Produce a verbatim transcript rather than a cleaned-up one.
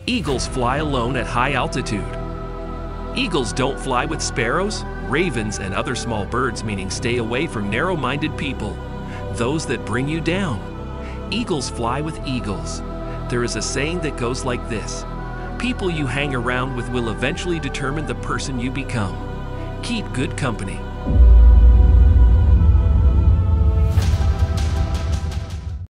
Eagles fly alone at high altitude. Eagles don't fly with sparrows, ravens, and other small birds, meaning stay away from narrow-minded people, those that bring you down. Eagles fly with eagles. There is a saying that goes like this: people you hang around with will eventually determine the person you become. Keep good company.